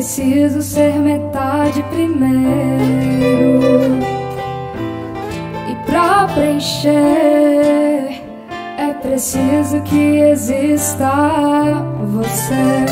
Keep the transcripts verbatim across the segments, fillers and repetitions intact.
preciso ser metade primeiro. E pra preencher é preciso que exista você.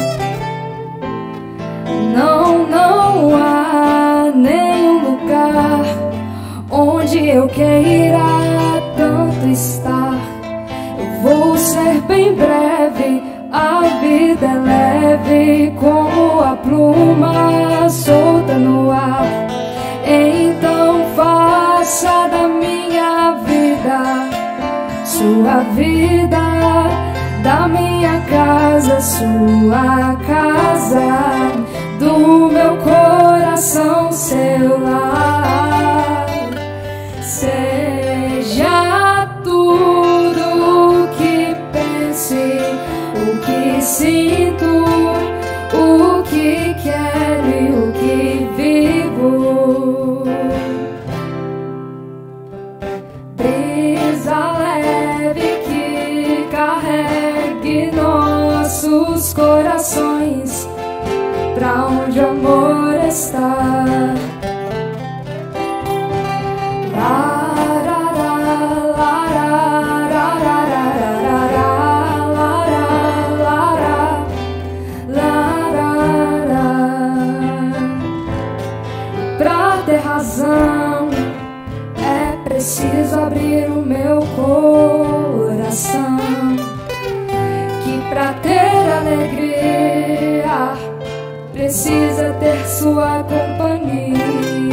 Não, não há nenhum lugar onde eu queira tanto estar. Eu vou ser bem breve, a vida é leve como a pluma solta no ar. Então faça da minha vida sua vida, da minha casa sua casa, do meu coração seu lar. Seja tudo o que pense, o que sinto, o que quero e o que vivo. Brisa leve que carregue nossos corações pra onde o amor está. Pra ter razão é preciso abrir o meu coração, que pra ter alegria precisa ter sua companhia.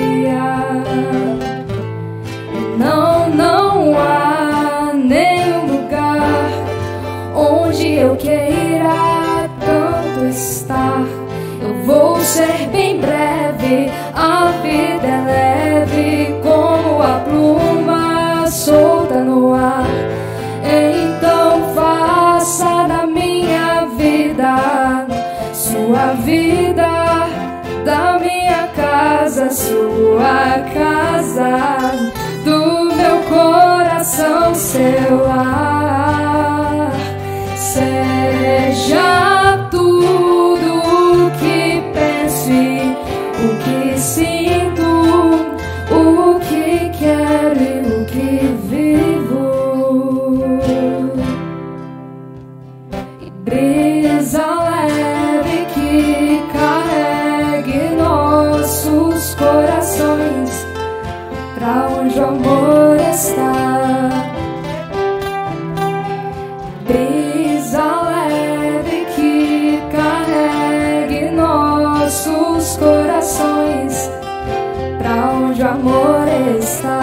Não, não há nenhum lugar onde eu queira tanto estar. Eu vou ser bem breve, a vida é leve como a pluma solta no ar. Então faça da minha vida sua vida, da minha casa sua casa, do meu coração seu lar. Seja tudo o que penso e o que sinto, o que quero e o que vivo. E brisa leve que carregue nossos corações pra onde o amor está. Brisa leve que carregue nossos corações pra onde o amor está.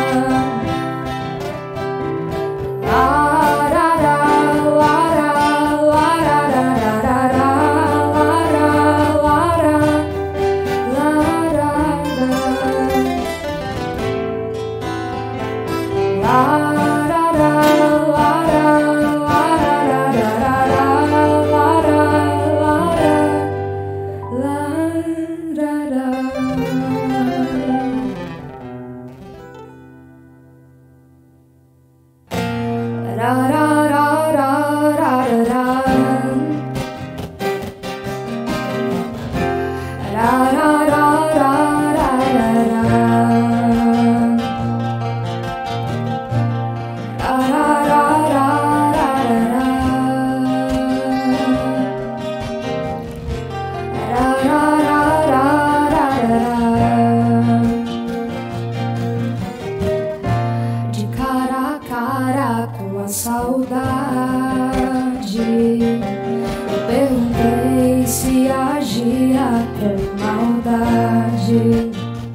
De cara a cara com a saudade, eu perguntei se agia com maldade.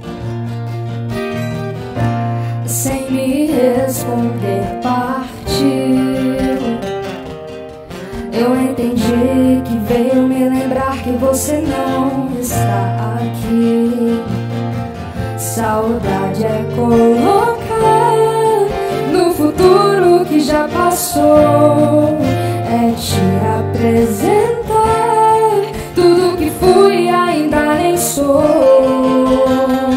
Sem me responder partiu. Eu entendi que veio me lembrar que você não está aqui. Saudade é colocar no futuro que já passou, é te apresentar tudo que fui e ainda nem sou.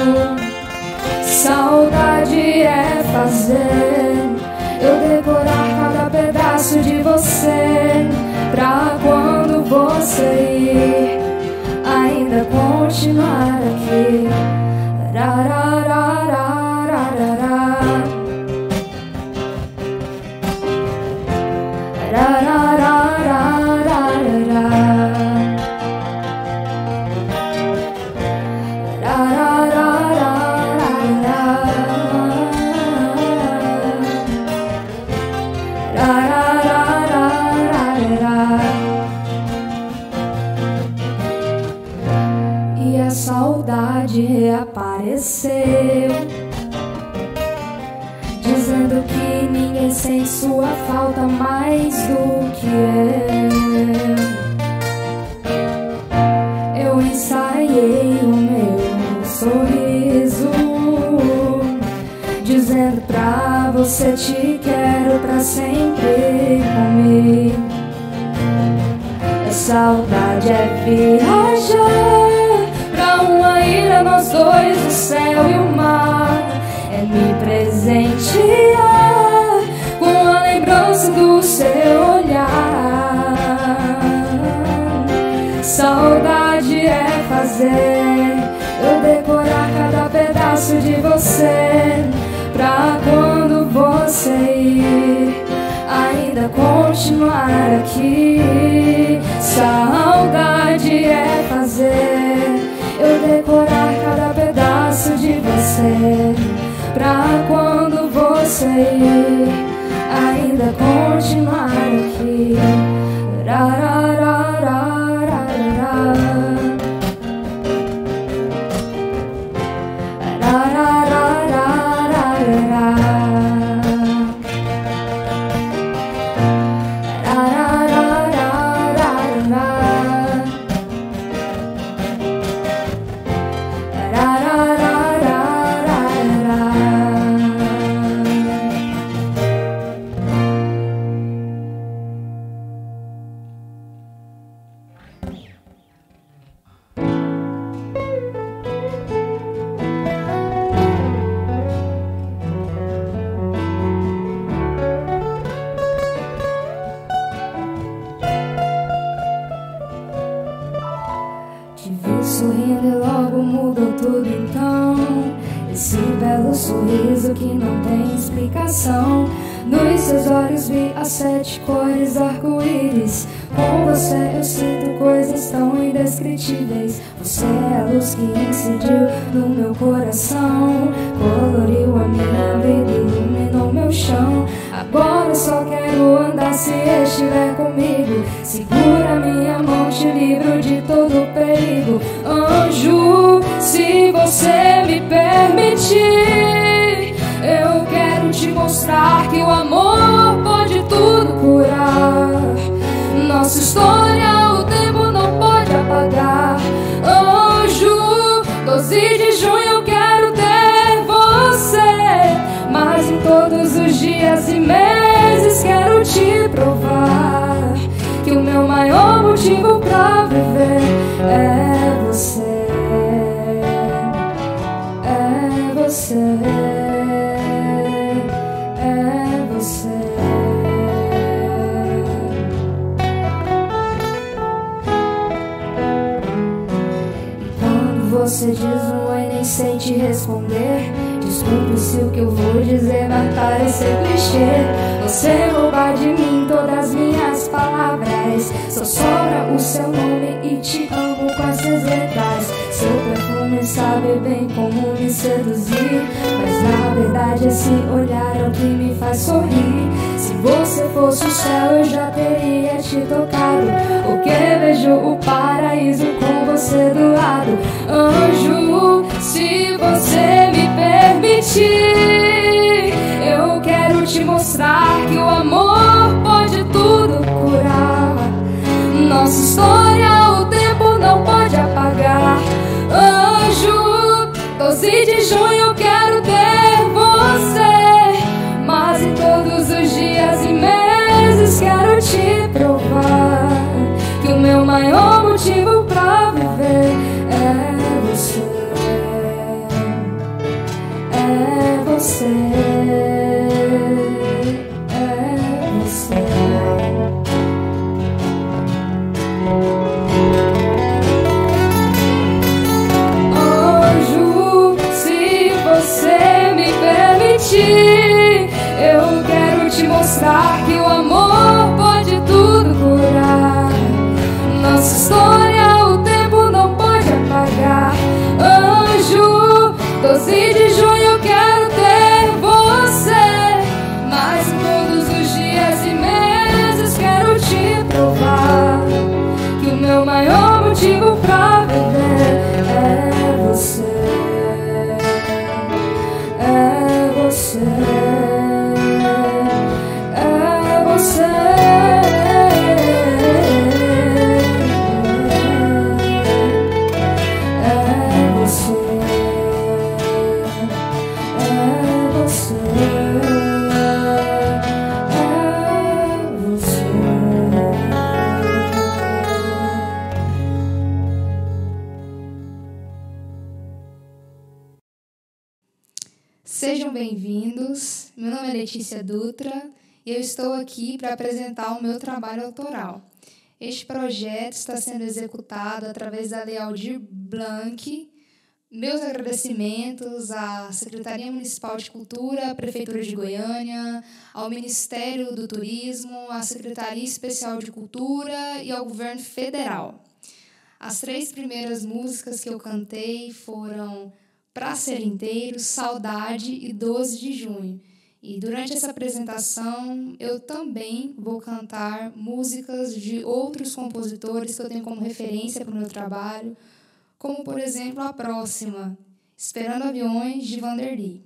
Saudade é fazer eu decorar cada pedaço de você, pra quando você ir, ainda dizendo que ninguém sente sua falta mais do que eu. Eu ensaiei o meu sorriso, dizendo pra você: te quero pra sempre comigo. A saudade é viajar pra uma ilha, nós dois, o céu e o mar. É me presentear com a lembrança do seu olhar. Saudade é fazer eu decorar cada pedaço de você, pra quando você ir ainda continuar aqui. Saudade é fazer eu decorar cada pedaço de você, pra quando você ir ainda continuar aqui. Te vi sorrindo e logo mudou tudo então. Esse belo sorriso que não tem explicação. Nos seus olhos vi as sete cores arco-íris. Com você eu sinto coisas tão indescritíveis. Você é a luz que incidiu no meu coração, coloriu a minha vida, iluminou meu chão. Agora eu só quero andar se estiver comigo. Segura minha mão, te livro de todo perigo. Anjo, se você me permitir, eu quero te mostrar que o amor pode tudo curar. Nossa história o tempo não pode apagar. Anjo, doze de junho eu quero ter você, mas em todos os dias e meses quero te provar que o meu maior motivo pra viver é você, é você, é você. Você diz um oi, nem sei te responder. Desculpe se o que eu vou dizer vai parecer clichê. Você rouba de mim todas as minhas palavras. Só sobra o seu nome e te amo com essas letras. Seu perfume sabe bem como me seduzir, mas na verdade esse olhar é o que me faz sorrir. Se você fosse o céu eu já teria te tocado, porque vejo o paraíso com você do lado. Anjo, se você me permitir, eu quero te mostrar que o amor pode tudo curar. Nossa história o tempo não pode apagar. Anjo, doze de junho eu quero ter você, mas em todos os dias e meses quero te provar que o meu maior motivo pra viver é você, é você, é você. Anjo, se você me permitir, eu quero te mostrar que o amor pode tudo curar. Nossa história o tempo não pode apagar. Anjo, doze de junho eu quero ter você, mas em todos os dias e meses quero te provar que o meu maior motivo pra viver é você, é você. meu nome é Letícia Dutra e eu estou aqui para apresentar o meu trabalho autoral. Este projeto está sendo executado através da Lei Aldir Blanc. Meus agradecimentos à Secretaria Municipal de Cultura, à Prefeitura de Goiânia, ao Ministério do Turismo, à Secretaria Especial de Cultura e ao Governo Federal. As três primeiras músicas que eu cantei foram Pra Ser Inteiro, Saudade e doze de junho. E durante essa apresentação eu também vou cantar músicas de outros compositores que eu tenho como referência para o meu trabalho, como, por exemplo, a próxima, Esperando Aviões, de Vanderly.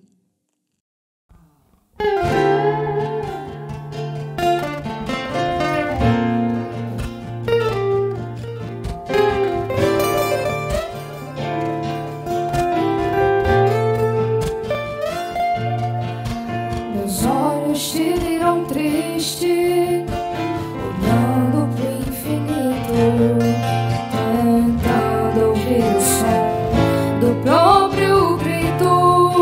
Meus olhos te viram triste, olhando pro infinito, tentando ouvir o som do próprio grito.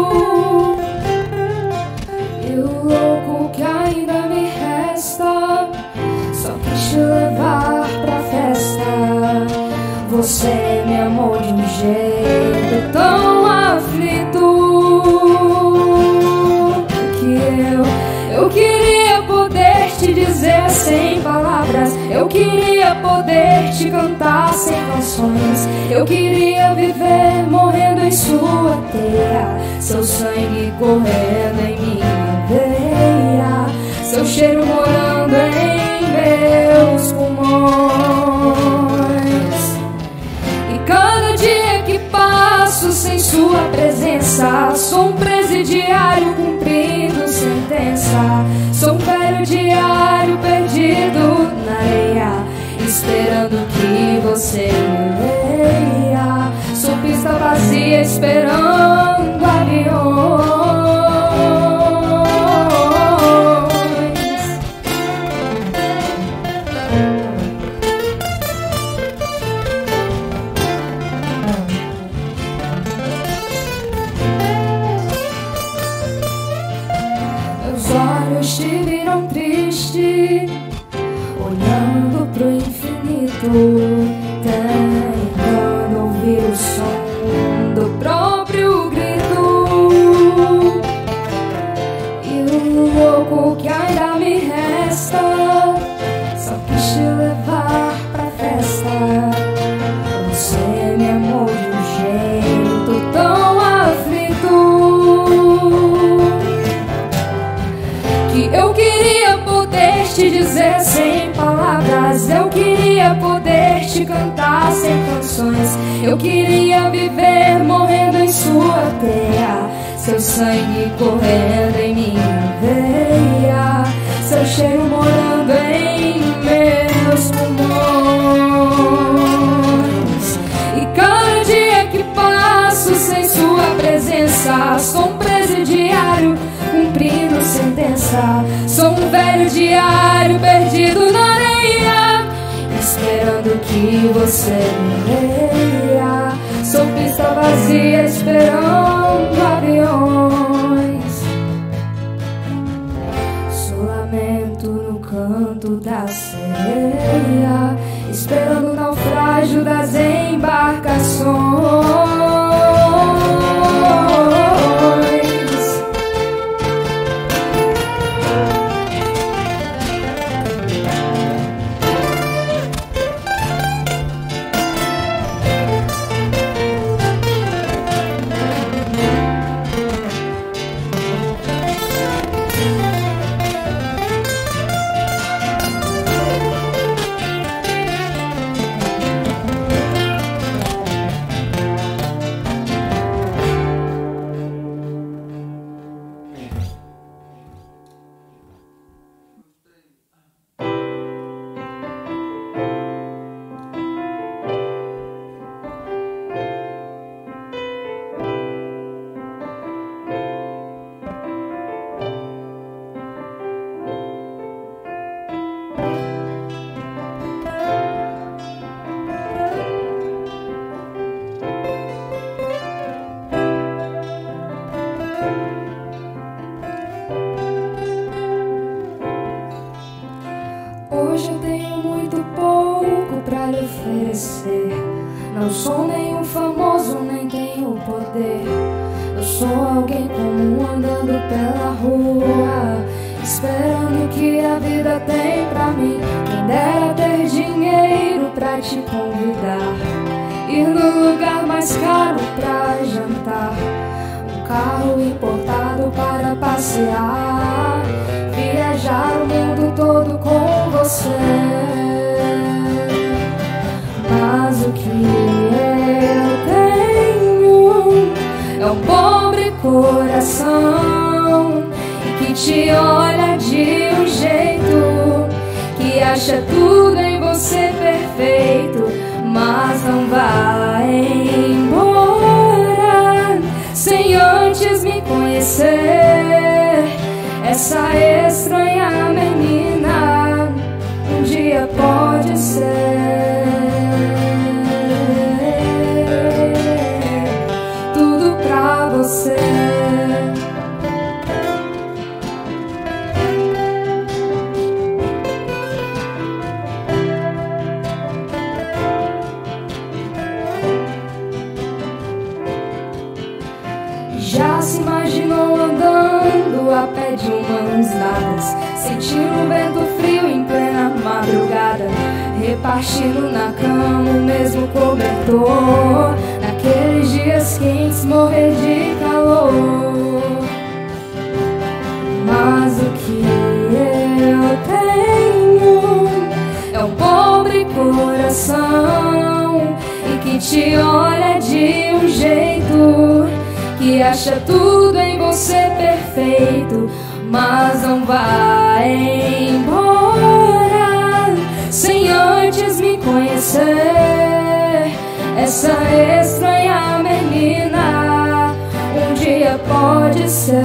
E o louco que ainda me resta só quis te levar pra festa. Você me amou de um jeito tão aflito que eu, eu queria poder te dizer sem palavras. Eu queria poder te cantar sem canções. Eu queria viver morrendo em sua teia, seu sangue correndo em minha veia, seu cheiro morando em meus pulmões. E cada dia que passo sem sua presença, sou um presidiário cumprindo sentença. Sou um velho diário perdido na areia, esperando que você me leia. Sou pista vazia esperando aviões. Meus olhos te viram triste, olhando pro infinito, tentando ouvir o som do próprio grito. E o louco que ainda me resta só quis te levar pra festa. Você me amou de um jeito tão aflito que eu queria poder te dizer sem palavras. Eu queria poder te cantar sem canções. Eu queria viver morrendo em sua teia, seu sangue correndo em minha veia, seu cheiro morando em meus pulmões. E cada dia que passo sem sua presença, sou um presidiário cumprindo sentença. Sou um velho diário perdido na areia, esperando que você me leia. Sou pista vazia esperando aviões. Sou lamento no canto da sereia, esperando o naufrágio das embarcações. conhecer. Não sou nenhum famoso, nem tenho poder. Eu sou alguém comum andando pela rua, esperando o que a vida tem pra mim. Quem dera ter dinheiro pra te convidar, ir no lugar mais caro pra jantar, um carro importado para passear, viajar o mundo todo com você. Mas o que eu tenho é um pobre coração que te olha de um jeito, que acha tudo em você perfeito, mas não vai embora sem antes me conhecer. Essa estranha menina um dia pode ser tudo pra você. Já se imaginou andando a pé de mãos dadas, sentindo o vento frio em plena madrugada, repartindo na cama o mesmo cobertor, naqueles dias quentes morrer de calor. Mas o que eu tenho é um pobre coração e que te olha de um jeito, que acha tudo em você perfeito, mas não vai embora sem antes me conhecer. Essa estranha menina um dia pode ser,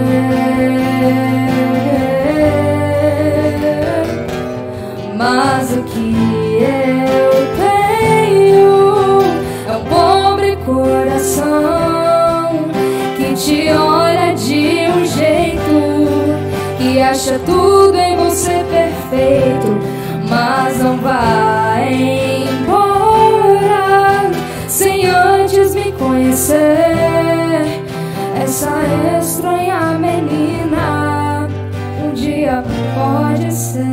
mas o que eu tenho é um pobre coração que te olha de um jeito, que acha tudo em você perfeito, mas não vai embora sem antes me conhecer. Essa estranha menina um dia pode ser.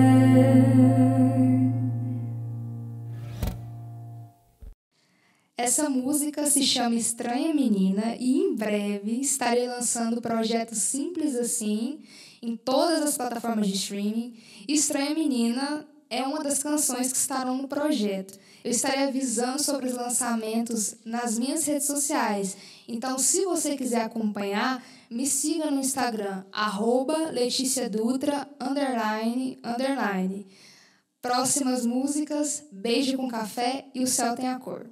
Essa música se chama Estranha Menina e em breve estarei lançando o projeto Simples Assim em todas as plataformas de streaming. Estranha Menina é uma das canções que estarão no projeto. Eu estarei avisando sobre os lançamentos nas minhas redes sociais. Então, se você quiser acompanhar, me siga no Instagram, arroba Letícia Dutra, underline, underline. Próximas músicas, Beijo com Café e O Céu Tem a Cor.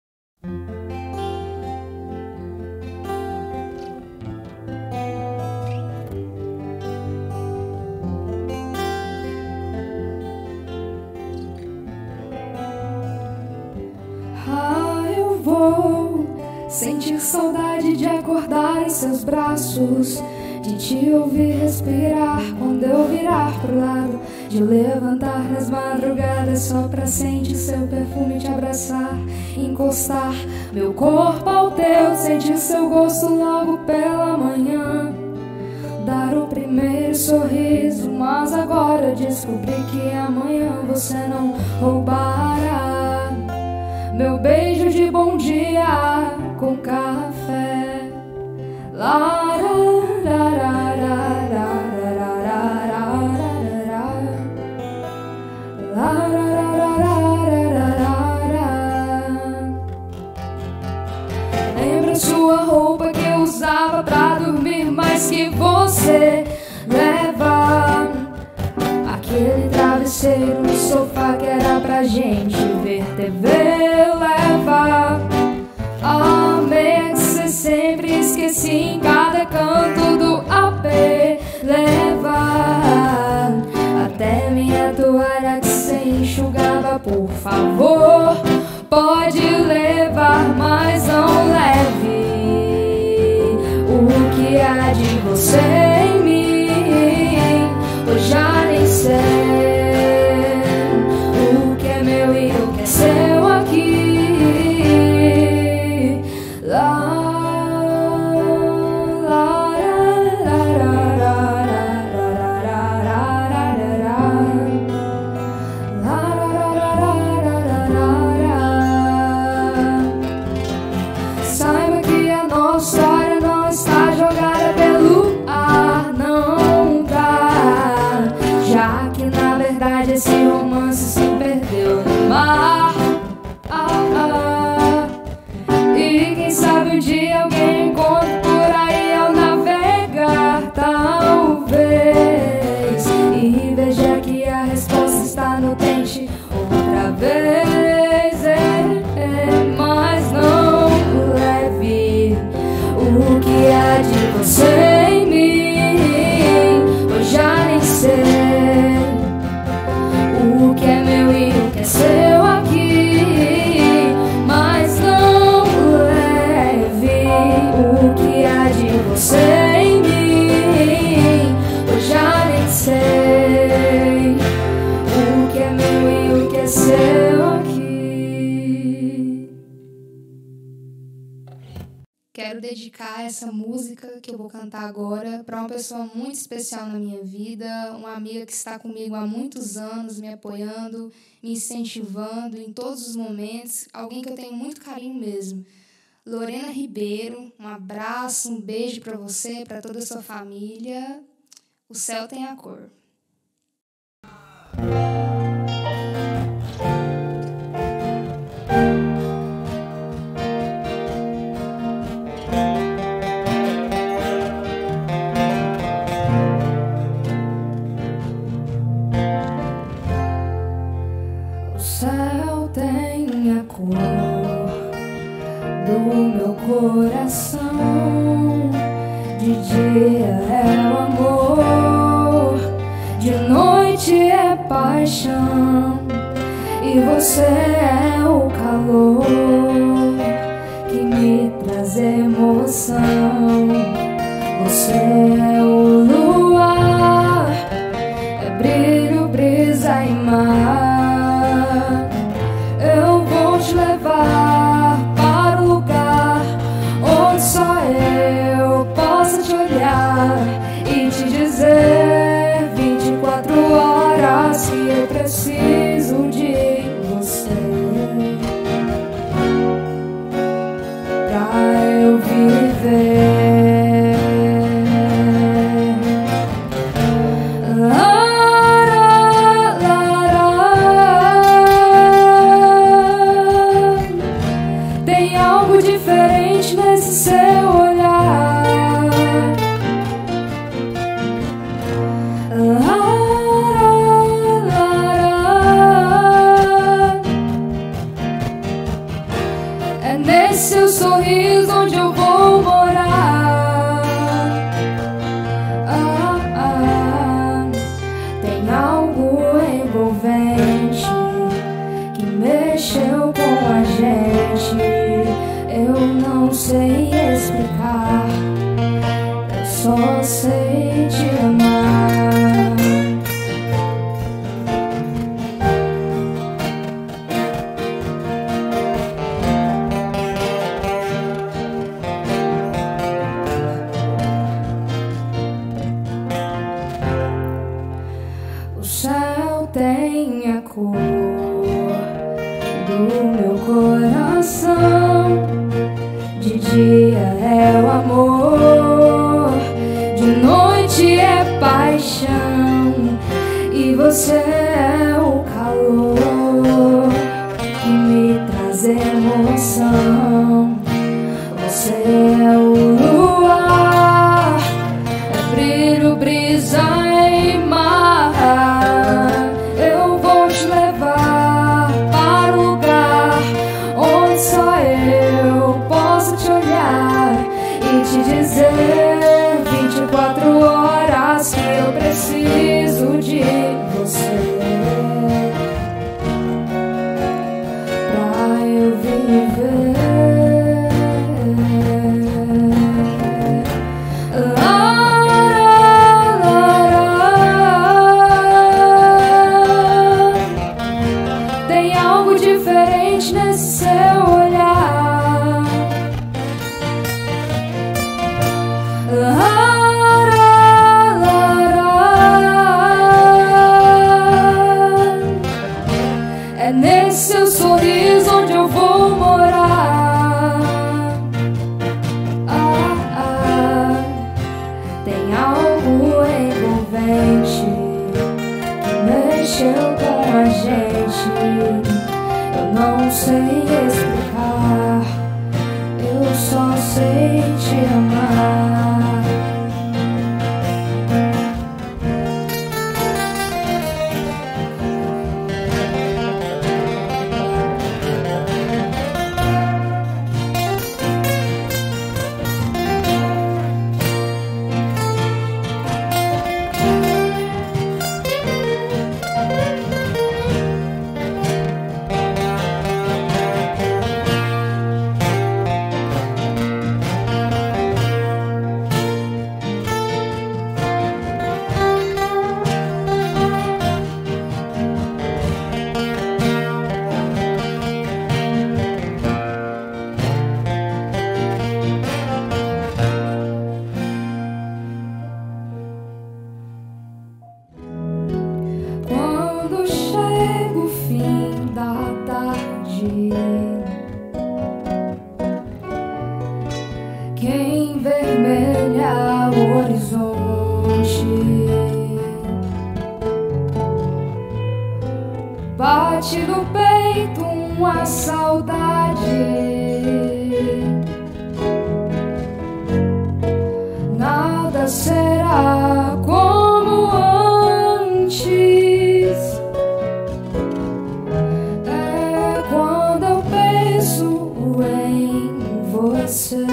Ah, eu vou sentir saudade de acordar em seus braços, de te ouvir respirar quando eu virar pro lado, de levantar nas madrugadas só pra sentir seu perfume, te abraçar, encostar meu corpo ao teu, sentir seu gosto logo pela manhã, dar o primeiro sorriso, mas agora descobri que amanhã você não roubará meu beijo de bom dia com café. Lembra sua roupa que eu usava pra dormir, mas que você leva aquele travesseiro no sofá que era pra gente ver T V. Leva a meia que cê sempre esqueci em cada canto do A P. Leva até minha toalha que cê enxugava, por favor. Pode levar, mas não leve o que há de você em mim. Eu já nem sei o que é meu e o que é seu aqui. dedicar essa música que eu vou cantar agora para uma pessoa muito especial na minha vida, uma amiga que está comigo há muitos anos, me apoiando, me incentivando em todos os momentos, alguém que eu tenho muito carinho mesmo. Lorena Ribeiro, um abraço, um beijo para você, para toda a sua família. O céu tem a cor. O céu tem a cor do meu coração. De dia é o amor, de noite é paixão, e você é o calor que me traz emoção. Você é o luar, é brilho, brisa e mar. Eu vou te levar para o lugar onde só eu possa te olhar e te dizer vinte e quatro horas que eu preciso de você pra eu viver. Tem algo diferente nesse seu olhar. É nesse seu sorriso onde eu vou morar. Ah, ah. Tem algo envolvente que mexeu com a gente. Eu não sei explicar, eu só sei te amar. O céu tem a cor do meu coração. De dia é o amor, de noite é paixão, e você é o calor que me traz emoção. Você é o luar, é brilho, brisa e mar. Eu vou te levar para o lugar onde só eu posso te olhar e te dizer vinte e quatro horas que eu preciso de você pra eu viver. Tem algo diferente nesse seu olhar. É nesse seu sorriso onde eu vou morar. Ah, ah. Tem algo envolvente que mexeu com a gente. Eu não sei explicar, eu só sei te amar. bate no peito uma saudade. Nada será como antes. É quando eu penso em você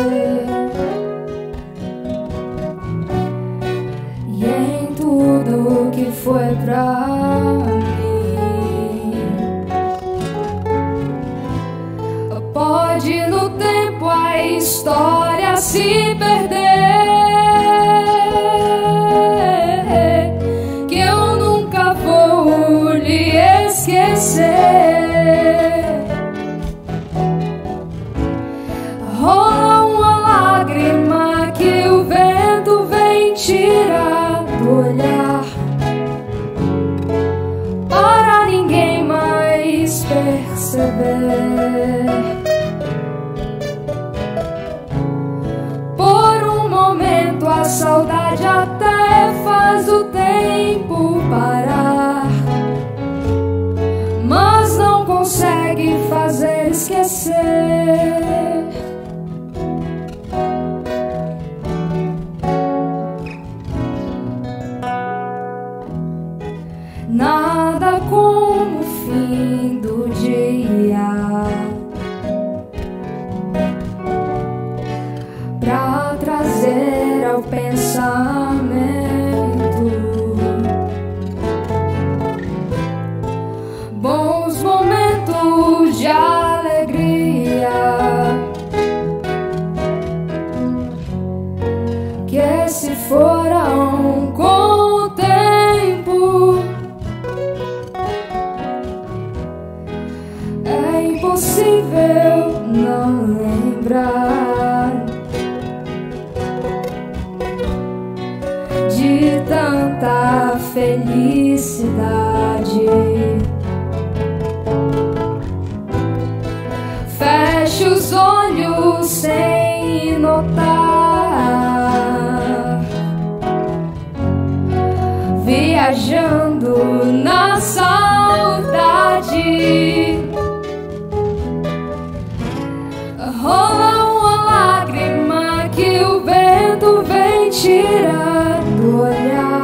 e em tudo que foi pra mim. Pode no tempo a história se perder, que eu nunca vou lhe esquecer. Rola uma lágrima que o vento vem tirar do olhar, para ninguém mais perceber. Por um momento a saudade até faz o tempo parar, mas não consegue fazer esquecer. Nada como o fim do dia pra trazer ao pensamento bons momentos de alegria que se foram com o tempo. É impossível não lembrar de tanta felicidade. Feche os olhos sem notar, viajando na saudade. Rola uma lágrima que o vento vem tirar do olhar,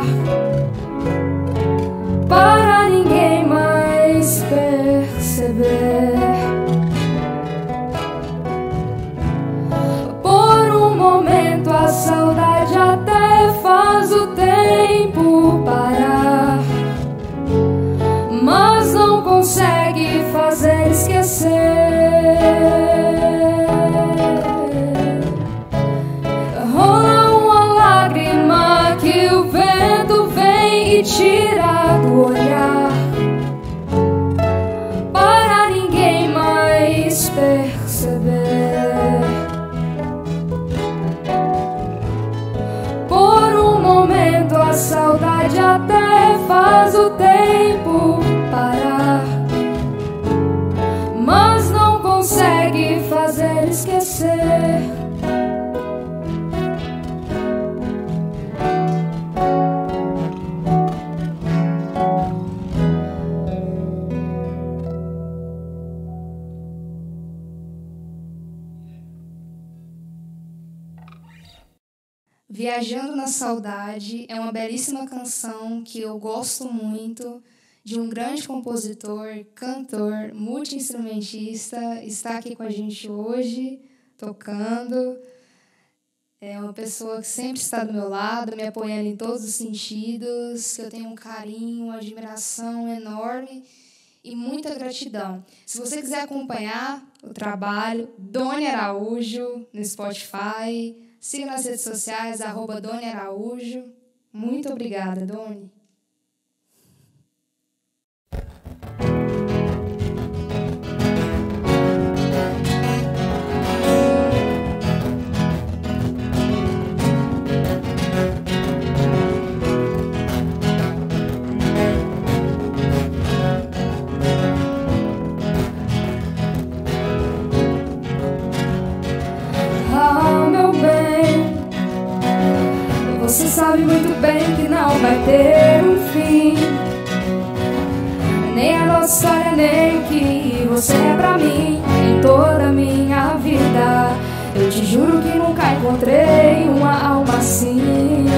para ninguém mais perceber. Por um momento a saudade até faz o tempo parar, mas não consegue fazer esquecer. Tira do olhar, para ninguém mais perceber. Por um momento a saudade até faz o tempo parar, mas não consegue fazer esquecer. Viajando na Saudade é uma belíssima canção que eu gosto muito, de um grande compositor, cantor, multi-instrumentista, está aqui com a gente hoje, tocando. É uma pessoa que sempre está do meu lado, me apoiando em todos os sentidos, que eu tenho um carinho, uma admiração enorme e muita gratidão. Se você quiser acompanhar o trabalho, Doni Araújo, no Spotify, siga nas redes sociais, arroba Doni Araújo. Muito obrigada, Doni. Você sabe muito bem que não vai ter assim.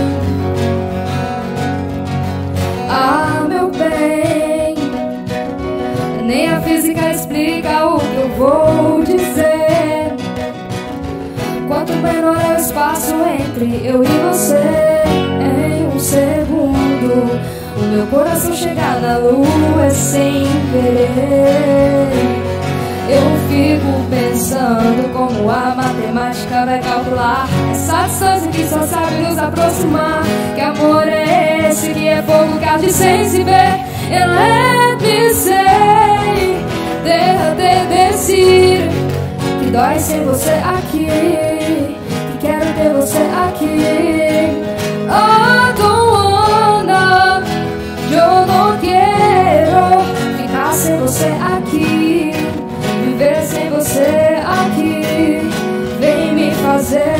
Ah, meu bem, nem a física explica o que eu vou dizer. Quanto menor é o espaço entre eu e você, em um segundo o meu coração chegar na lua sem querer. Eu fico pensando como a matemática vai calcular essa distância que só sabe nos aproximar. Que amor é esse que é fogo que arde sem se ver? Eleve sei, derrader descer, que dói sem você aqui, que quero ter você aqui. Oh, Dona, eu não quero ficar sem você aqui, viver sem você aqui. Vem me fazer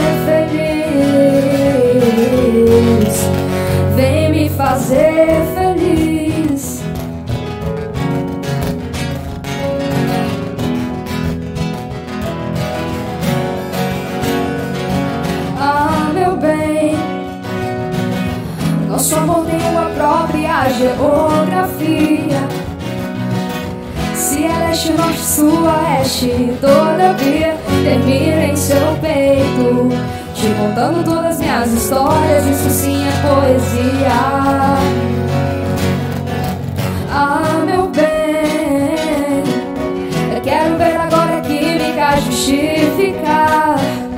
feliz, vem me fazer feliz. Ah, meu bem, nosso amor tem uma própria geografia. Se é leste, norte, sul, oeste, todavia termina em seu peito, te contando todas as minhas histórias. Isso sim é poesia. Ah, meu bem, eu quero ver agora a química justificar.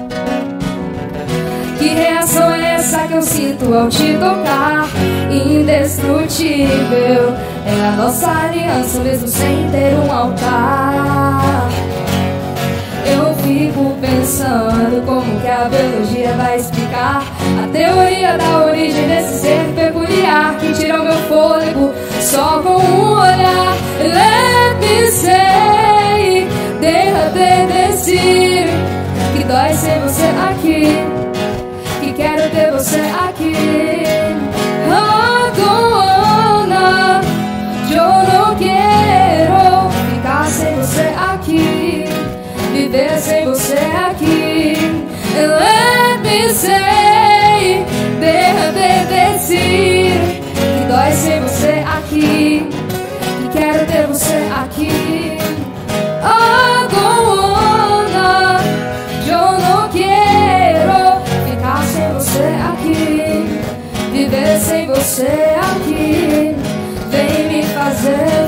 Que reação é essa que eu sinto ao te tocar? Indestrutível é a nossa aliança, mesmo sem ter um altar. Eu fico pensando como que a biologia vai explicar a teoria da origem desse ser peculiar, que tira o meu fôlego só com um olhar. Leve sei, derrader descer, que dói ser você aqui, que quero ter você aqui. Ah, Dona, eu não quero ficar sem você aqui, viver sem você aqui. Leve sei, derrader descer, que dói sem você aqui, que quero ter você aqui. Ah, Dona, eu não quero ficar sem você aqui, viver sem você aqui. Vem me fazer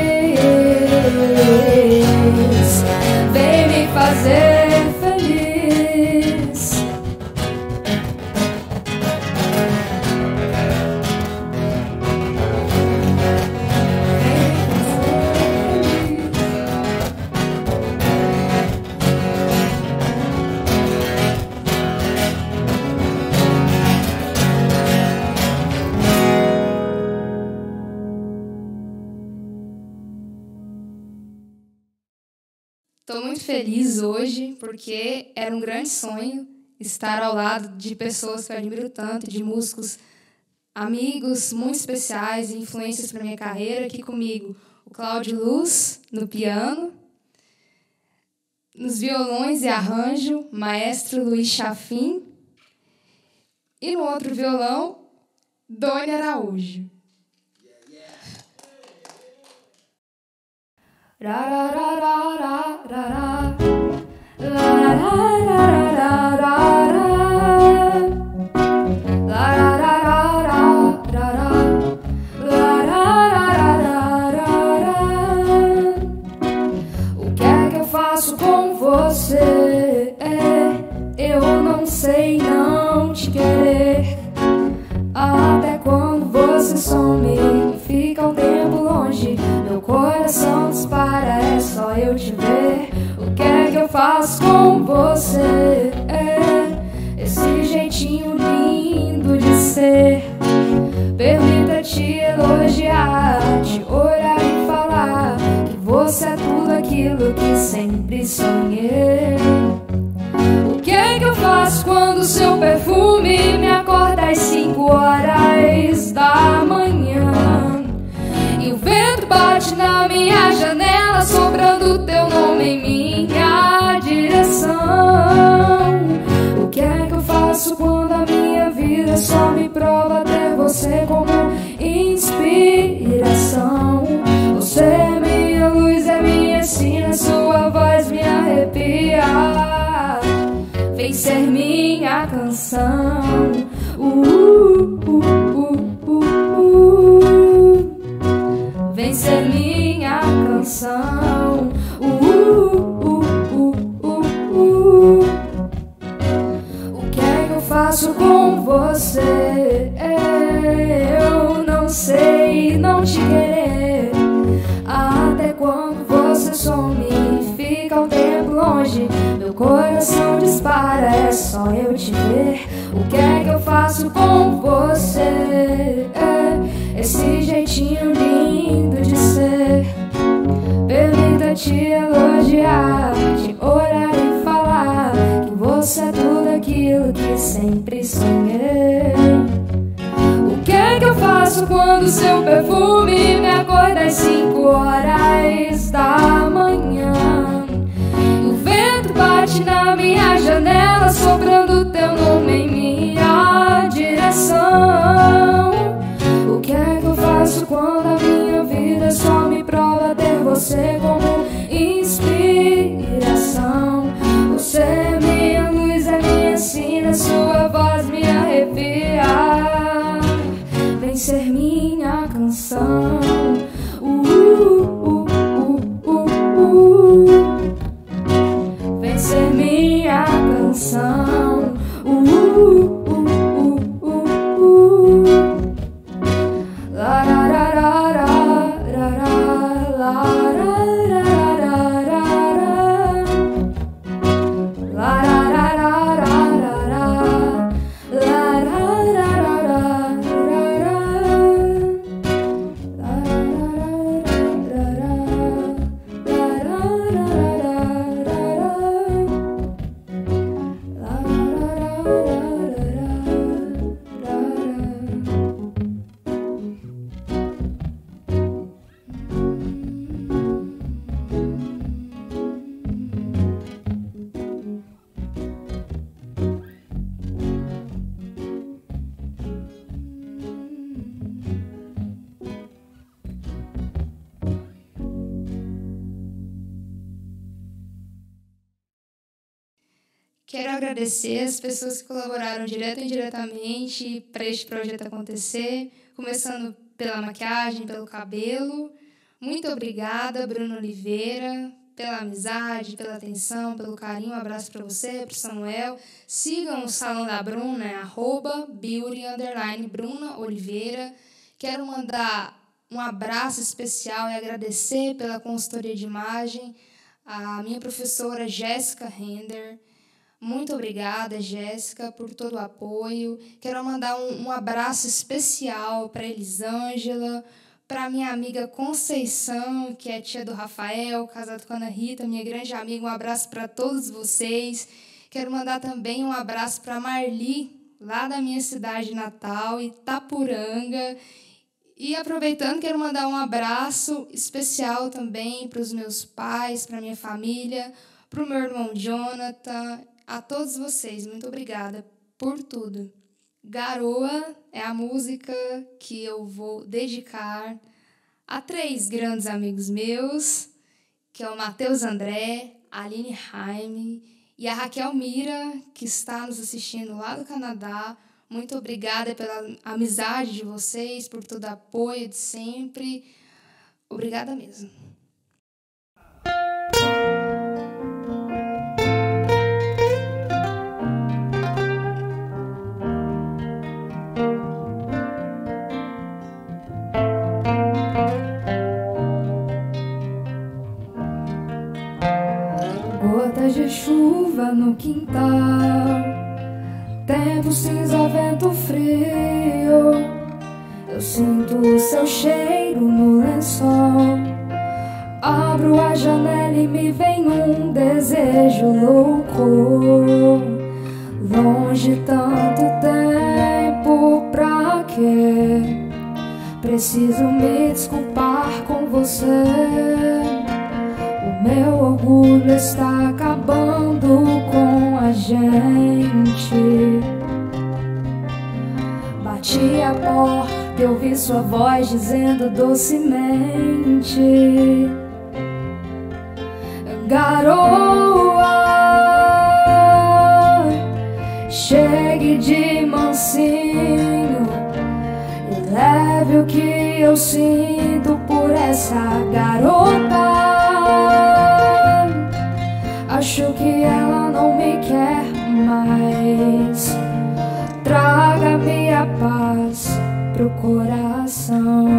feliz, vem me fazer feliz. Estou muito feliz hoje porque era um grande sonho estar ao lado de pessoas que eu admiro tanto, de músicos, amigos muito especiais e influências para minha carreira. Aqui comigo o Cláudio Luz no piano, nos violões e arranjo, maestro Luiz Chafim, e no outro violão, Doni Araújo. O que é que eu faço com você? Eu não sei não te querer. Até quando você some e fica um tempo longe, meu coração dispara, é só eu te ver. O que é que eu faço com você? Esse jeitinho lindo de ser. Permita-te elogiar, te olhar e falar que você é tudo aquilo que sempre sonhei. O que é que eu faço quando seu perfume me acorda às cinco horas da manhã e o vento bate na minha janela, soprando teu nome em minha direção? O que é que eu faço quando a minha vida vida só me prova ter você como inspiração. Você é minha luz, é minha sina, sua voz me arrepia. Vem ser minha canção. Uh, uh, uh, uh, uh. Vem ser minha canção. Uh, uh, uh, uh, uh. O que é que eu faço com você? Eu não sei não te querer. Até quando você some e fica um tempo longe, meu coração dispara, é só eu te ver. O que é que eu faço com você? É esse jeitinho lindo de ser. Permita te elogiar, te orar e falar que você é tudo aquilo que sempre sonhei. O que é que eu faço quando seu perfume me acorda às cinco horas da manhã? E o vento bate na minha janela, soprando teu nome em minha direção. O que é que eu faço quando a minha vida só me prova ter você como inspiração? Você é minha luz, é minha sina, sua voz me arrepia. Vem ser minha canção. Uh, uh, uh, uh, uh. Vem ser minha canção. Uh, uh, uh, uh, uh. La, la, la, la, la, la, la, la, la, la, la, Quero agradecer as pessoas que colaboraram direto e indiretamente para este projeto acontecer, começando pela maquiagem, pelo cabelo. Muito obrigada, Bruno Oliveira, pela amizade, pela atenção, pelo carinho. Um abraço para você, para o Samuel. Sigam o Salão da Bruna, é arroba beauty underline Bruna Oliveira. Quero mandar um abraço especial e agradecer pela consultoria de imagem a minha professora Jéssica Render. Muito obrigada, Jéssica, por todo o apoio. Quero mandar um, um abraço especial para Elisângela, para minha amiga Conceição, que é tia do Rafael, casado com a Ana Rita, minha grande amiga. Um abraço para todos vocês. Quero mandar também um abraço para Marli, lá da minha cidade natal, Itapuranga. E aproveitando, quero mandar um abraço especial também para os meus pais, para minha família, para o meu irmão Jonathan, a todos vocês. Muito obrigada por tudo. Garoa é a música que eu vou dedicar a três grandes amigos meus, que é o Matheus André, a Aline Jaime e a Raquel Mira, que está nos assistindo lá do Canadá. Muito obrigada pela amizade de vocês, por todo o apoio de sempre. Obrigada mesmo. Gotas de chuva no quintal, tempo cinza, vento frio. Eu sinto o seu cheiro no lençol. Abro a janela e me vem um desejo louco. Longe tanto tempo, pra quê? Preciso me desculpar com você. O meu orgulho está acabando com a gente. Bati a porta, eu ouvi sua voz dizendo docemente: garoa, chegue de mansinho e leve o que eu sinto por essa garota. Acho que ela não me quer mais. Traga-me a paz pro coração.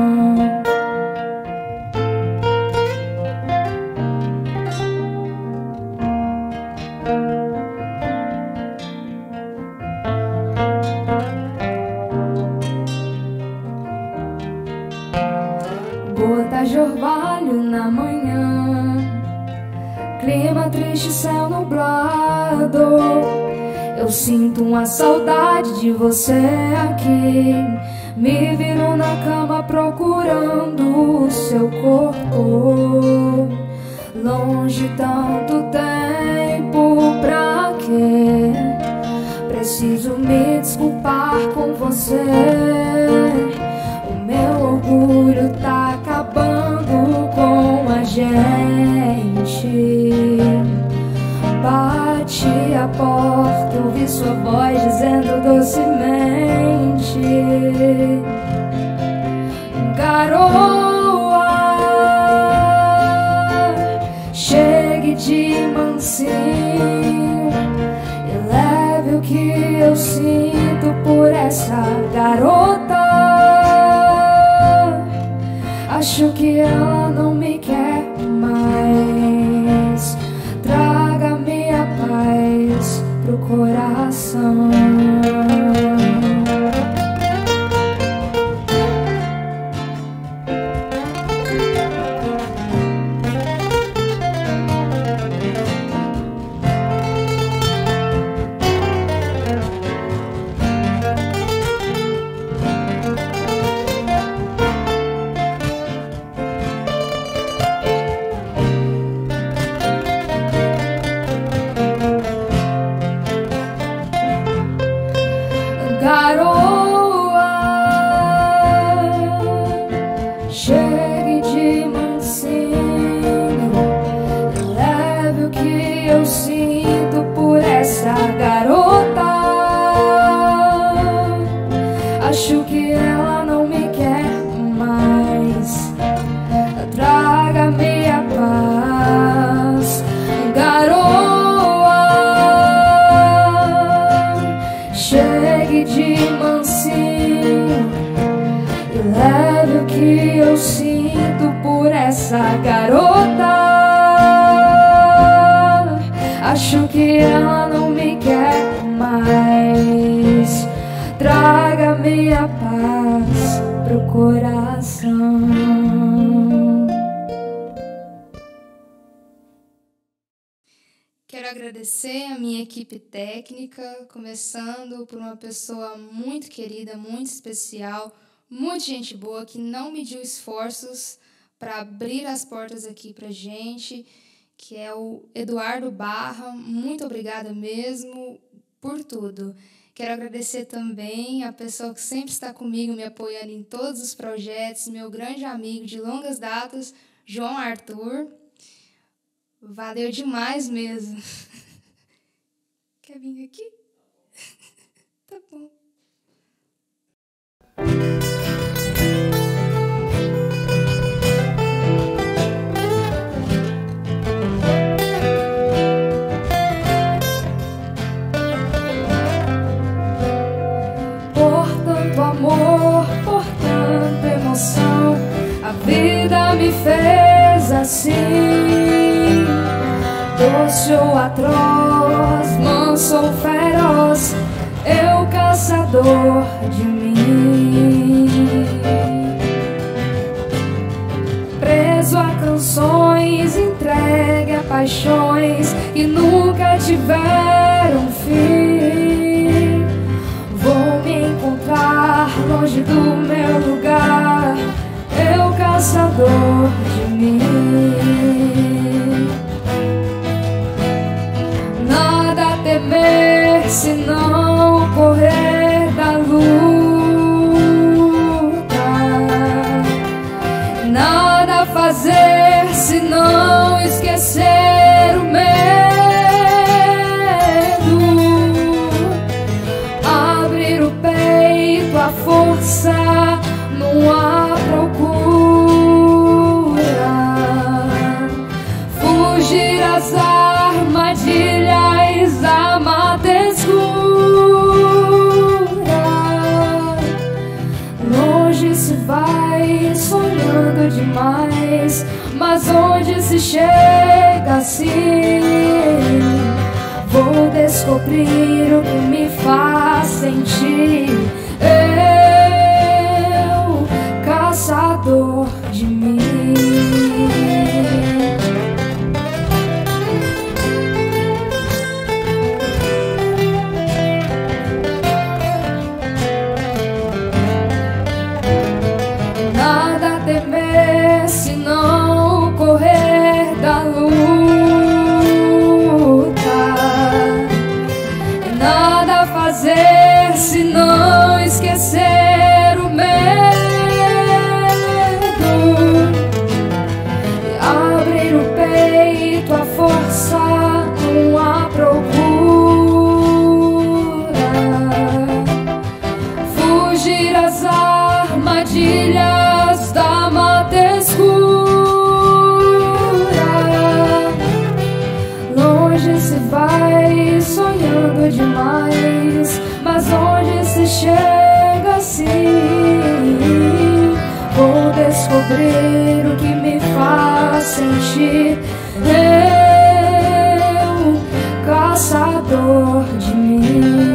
Gotas de orvalho na manhã, clima triste, céu nublado. Eu sinto uma saudade de você aqui. Me viro na cama procurando o seu corpo. Longe tanto tempo, pra quê? Preciso me desculpar com você. O meu orgulho tá acabando com a gente. Bati a porta, ouvi sua voz dizendo docemente: garoa, chegue de mansinho e leve o que eu sinto por essa garota. Acho que ela não me quer mais. Traga-me a paz pro coração. Garoa, chegue de mansinho, leve o que eu sinto por essa garota. Acho que ela não me quer mais. Traga-me a paz, garoa, chegue de mansinho e leve o que eu sinto por essa garota. Acho que ela não me quer mais. Traga-me a paz pro coração. Quero agradecer a minha equipe técnica, começando por uma pessoa muito querida, muito especial, muito gente boa, que não mediu esforços para abrir as portas aqui para gente, que é o Eduardo Barra. Muito obrigada mesmo por tudo. Quero agradecer também a pessoa que sempre está comigo, me apoiando em todos os projetos, meu grande amigo de longas datas, João Arthur. Valeu demais mesmo. Quer vir aqui? Tá bom. Por tanto amor, por tanta emoção, a vida me fez assim. Doce ou atroz, manso ou feroz, eu caçador de mim. Preso a canções, entregue a paixões que nunca tiveram fim. Vou me encontrar longe do meu lugar, eu caçador de mim. Nada a temer se não correr da luz. fazer se não esquecer o medo? Abrir o peito à força, não há procura. Fugir às armadilhas, a mata escura. Longe se vai sonhando demais, mas onde se chega assim? Vou descobrir o que me faz sentir. Eu, caçador de mim. Nada temer se não correr da luta. Nada fazer se não esquecer o medo. Abrir o peito à força, não há procura. Fugir às armadilhas da mata escura. Longe se vai sonhando demais, mas onde se chega assim? Vou descobrir o que me faz sentir. Eu, caçador de mim.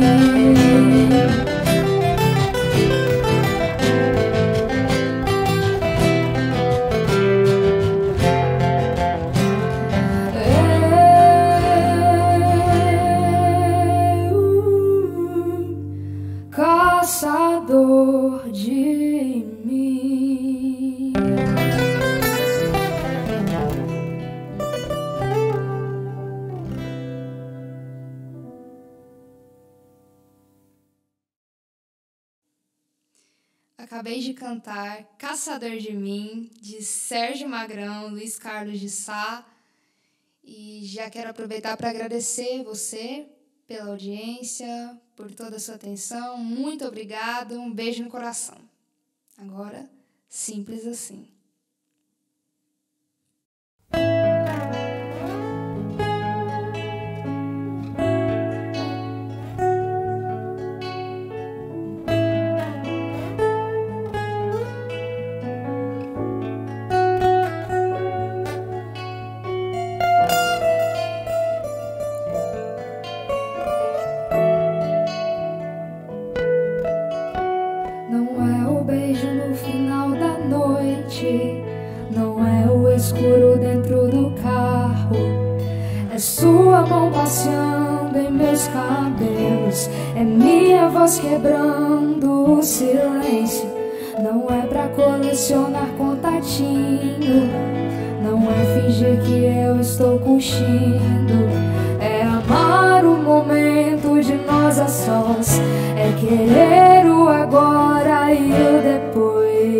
Caçador de mim. Acabei de cantar Caçador de Mim, de Sérgio Magrão, Luiz Carlos de Sá. E já quero aproveitar para agradecer você pela audiência, por toda a sua atenção. Muito obrigado, um beijo no coração. Agora, simples assim. Não é o escuro dentro do carro, é sua mão passeando em meus cabelos, é minha voz quebrando o silêncio. Não é pra colecionar contatinho, não é fingir que eu estou curtindo, é amar o momento de nós a sós, é querer o agora e o depois.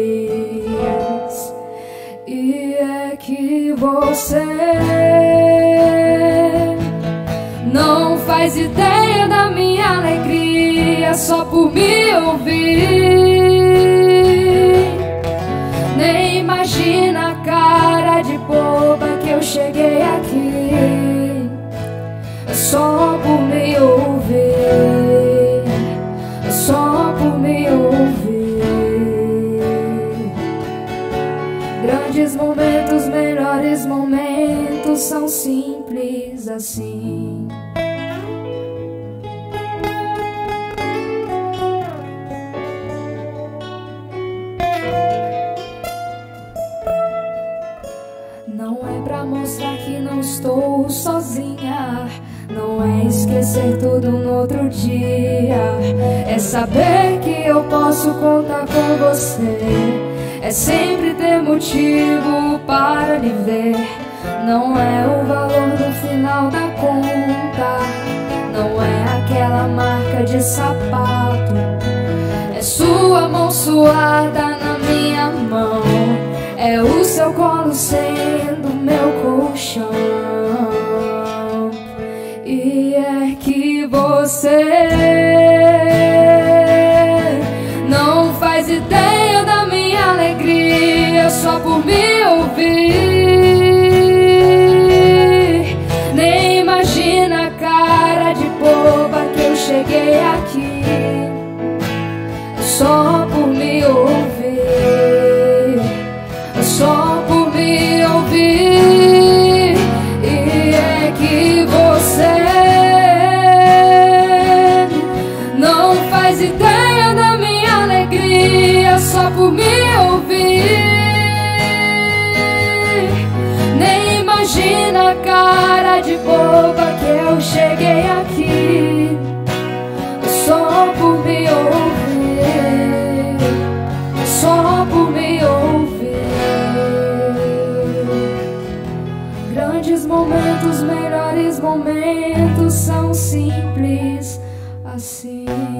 E é que você não faz ideia da minha alegria só por me ouvir. Nem imagina a cara de boba que eu cheguei aqui só por me ouvir, só por me ouvir. Grandes momentos, melhores momentos são simples assim. Não é pra mostrar que não estou sozinha, não é esquecer tudo no outro dia, é saber que eu posso contar com você, é sempre ter motivo para lhe ver. Não é o valor no final da conta, não é aquela marca de sapato, é sua mão suada na minha mão, é o seu seu colo sendo meu colchão. E é que você não faz ideia da minha alegria só por me ouvir. Nem imagina a cara de boba que eu cheguei aqui só por me ouvir, só por me ouvir. E é que você não faz ideia da minha alegria só por me ouvir. Nem imagina a cara de boba que eu cheguei aqui só por me ouvir, só por me ouvir. Grandes momentos, melhores momentos são simples assim.